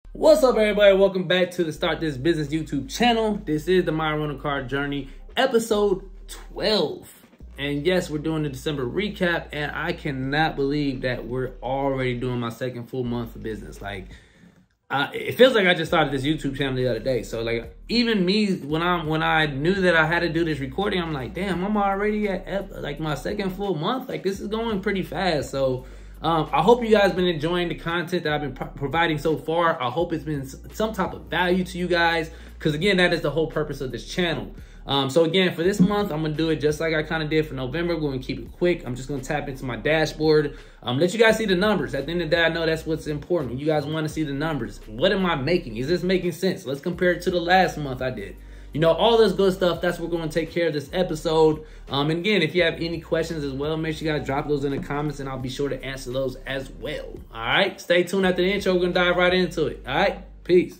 What's up, everybody? Welcome back to the Start This Business YouTube channel. This is the My Rental Car Journey, episode 12. And yes, we're doing the December recap, and I cannot believe that we're already doing my second full month of business. Like, it feels like I just started this YouTube channel the other day. So, like, even me, when I knew that I had to do this recording, I'm like, damn, I'm already at like my second full month. Like, this is going pretty fast. So, I hope you guys been enjoying the content that I've been providing so far. I hope it's been some type of value to you guys, because again, that is the whole purpose of this channel. So again, for this month, I'm gonna do it just like I kind of did for November. We're gonna keep it quick. I'm just gonna tap into my dashboard, let you guys see the numbers. At the end of the day, I know that's what's important. You guys want to see the numbers. What am I making? Is this making sense? Let's compare it to the last month I did. You know, all this good stuff. That's what we're going to take care of this episode. And again, if you have any questions as well, make sure you guys drop those in the comments, and I'll be sure to answer those as well. All right, stay tuned after the intro. We're going to dive right into it. All right, peace.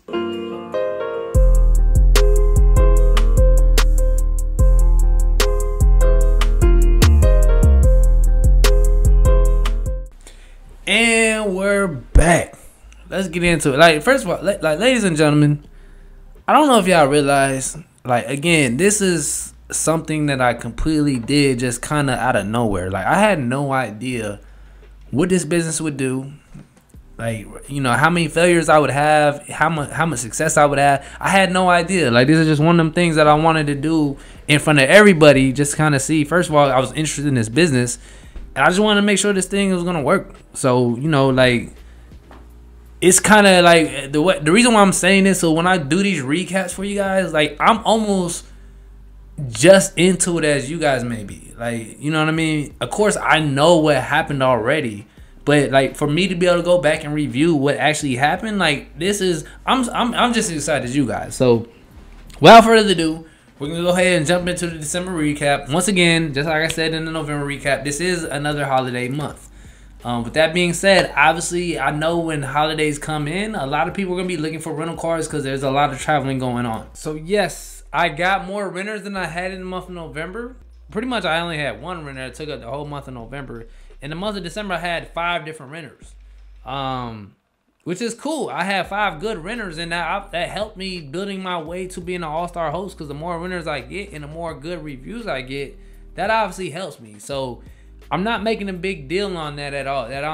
And we're back. Let's get into it. Like, first of all, like, ladies and gentlemen, I don't know if y'all realize, like, again, this is something that I completely did just kind of out of nowhere. Like, I had no idea what this business would do. Like, you know, how many failures I would have, how much success I would have. I had no idea. Like, this is just one of them things that I wanted to do in front of everybody, just kind of see. First of all, I was interested in this business, and I just wanted to make sure this thing was going to work. So, you know, like, it's kind of like the reason why I'm saying this. So when I do these recaps for you guys, like, I'm almost just into it as you guys may be. Like, you know what I mean? Of course, I know what happened already, but like, for me to be able to go back and review what actually happened, like, this is I'm just as excited as you guys. So without further ado, we're gonna go ahead and jump into the December recap. Once again, just like I said in the November recap, this is another holiday month. With that being said, obviously, I know when holidays come in, a lot of people are going to be looking for rental cars because there's a lot of traveling going on. So, yes, I got more renters than I had in the month of November. Pretty much, I only had one renter. It took up the whole month of November. In the month of December, I had 5 different renters, which is cool. I had 5 good renters, and that helped me building my way to being an all-star host, because the more renters I get and the more good reviews I get, that obviously helps me. So I'm not making a big deal on that at all. That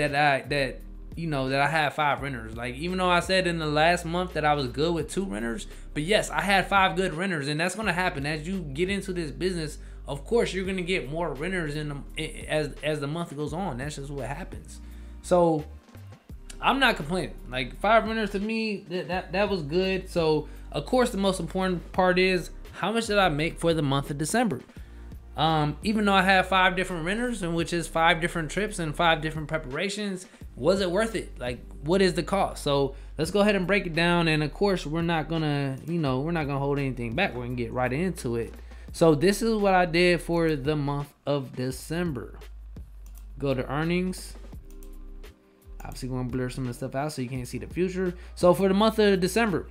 I had 5 renters. Like, even though I said in the last month that I was good with 2 renters, but yes, I had 5 good renters, and that's gonna happen as you get into this business. Of course, you're gonna get more renters as the month goes on. That's just what happens. So I'm not complaining. Like, 5 renters to me, that was good. So of course, the most important part is how much did I make for the month of December. Even though I have 5 different renters, and which is 5 different trips and 5 different preparations, was it worth it? Like, what is the cost? So let's go ahead and break it down. And of course, we're not gonna hold anything back. We're gonna get right into it. So this is what I did for the month of December. Go to earnings. Obviously, we're gonna blur some of the stuff out so you can't see the future. So for the month of December,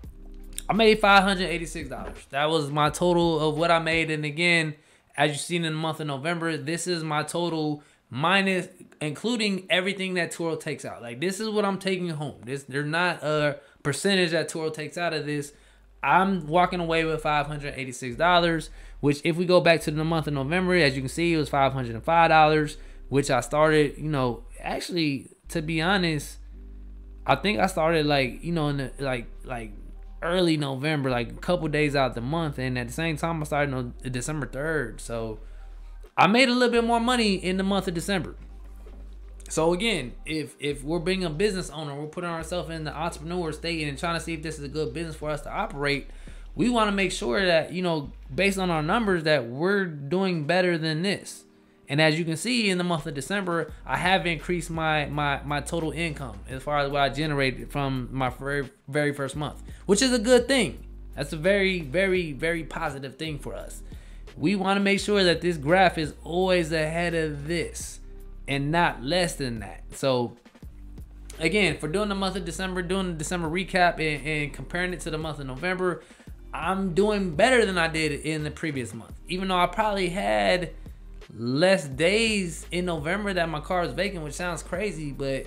I made $586. That was my total of what I made. And again, as you've seen in the month of November, this is my total minus, including everything that Turo takes out. Like, this is what I'm taking home. There's not a percentage that Turo takes out of this. I'm walking away with $586, which, if we go back to the month of November, as you can see, it was $505, which I started, you know, actually, to be honest, I think I started, like, you know, in the, like early November, like a couple days out the month, and at the same time I started on December 3rd. So I made a little bit more money in the month of December. So again, if we're being a business owner, we're putting ourselves in the entrepreneur state and trying to see if this is a good business for us to operate, we want to make sure that, you know, based on our numbers, that we're doing better than this. And as you can see, in the month of December, I have increased my total income as far as what I generated from my very first month, which is a good thing. That's a very, very, very positive thing for us. We want to make sure that this graph is always ahead of this and not less than that. So again, for doing the month of December, doing the December recap and comparing it to the month of November, I'm doing better than I did in the previous month. Even though I probably had less days in November that my car was vacant, which sounds crazy, but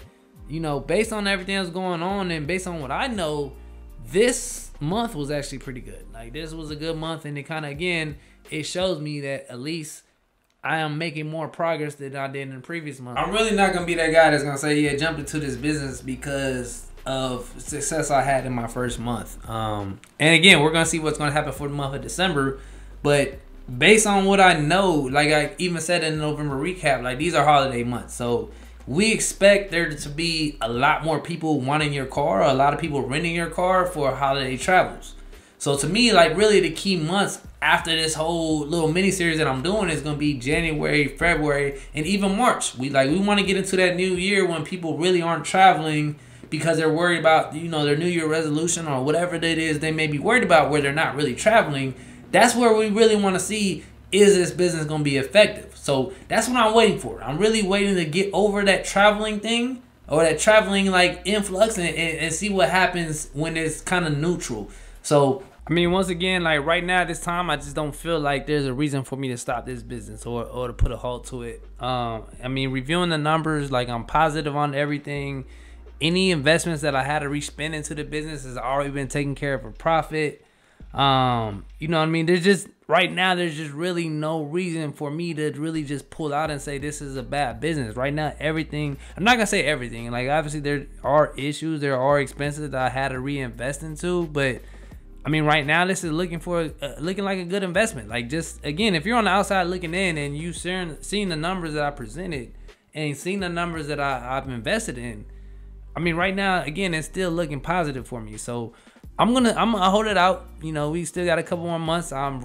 you know, based on everything that's going on and based on what I know, this month was actually pretty good. Like, this was a good month, and it kind of, again, it shows me that at least I am making more progress than I did in the previous month. I'm really not going to be that guy that's going to say, yeah, jump into this business because of success I had in my first month. And again, we're going to see what's going to happen for the month of December. But based on what I know, like I even said in the November recap, like, these are holiday months. So we expect there to be a lot more people wanting your car, or a lot of people renting your car for holiday travels. So to me, like, really the key months after this whole little mini series that I'm doing is going to be January, February, and even March. We want to get into that new year when people really aren't traveling because they're worried about, you know, their New Year resolution or whatever it is they may be worried about, where they're not really traveling. That's where we really want to see, is this business going to be effective? So that's what I'm waiting for. I'm really waiting to get over that traveling thing, or that traveling like influx, and see what happens when it's kind of neutral. So I mean, once again, like right now, this time, I just don't feel like there's a reason for me to stop this business or to put a halt to it. I mean, reviewing the numbers, like, I'm positive on everything. Any investments that I had to re-spend into the business has already been taken care of for profit. You know what I mean? There's just, right now, there's just really no reason for me to really just pull out and say this is a bad business. Right now, everything, I'm not going to say everything. Like, obviously, there are issues, there are expenses that I had to reinvest into, but I mean, right now, this is looking like a good investment. Like, just, again, if you're on the outside looking in and you seeing the numbers that I presented and seeing the numbers that I've invested in, I mean, right now, again, it's still looking positive for me. So I'm gonna hold it out. You know, we still got a couple more months. I'm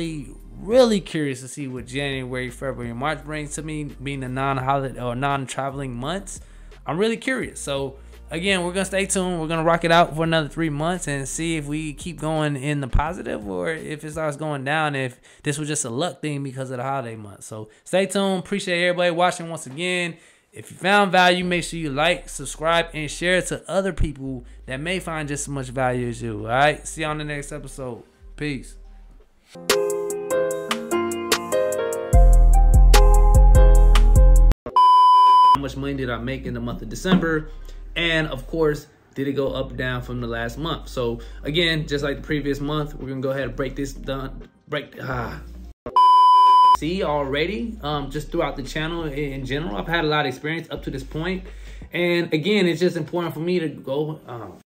really curious to see what January, February, and March brings to me, being the non-holiday or non-traveling months. I'm really curious. So again, we're going to stay tuned. We're going to rock it out for another 3 months and see if we keep going in the positive or if it starts going down, if this was just a luck thing because of the holiday month. So stay tuned. Appreciate everybody watching once again. If you found value, make sure you like, subscribe, and share it to other people that may find just as much value as you. All right? See you on the next episode. Peace. How much money did I make in the month of December? And of course, did it go up or down from the last month? So again, just like the previous month, we're gonna go ahead and break this down. See already, just throughout the channel in general, I've had a lot of experience up to this point. And again, it's just important for me to go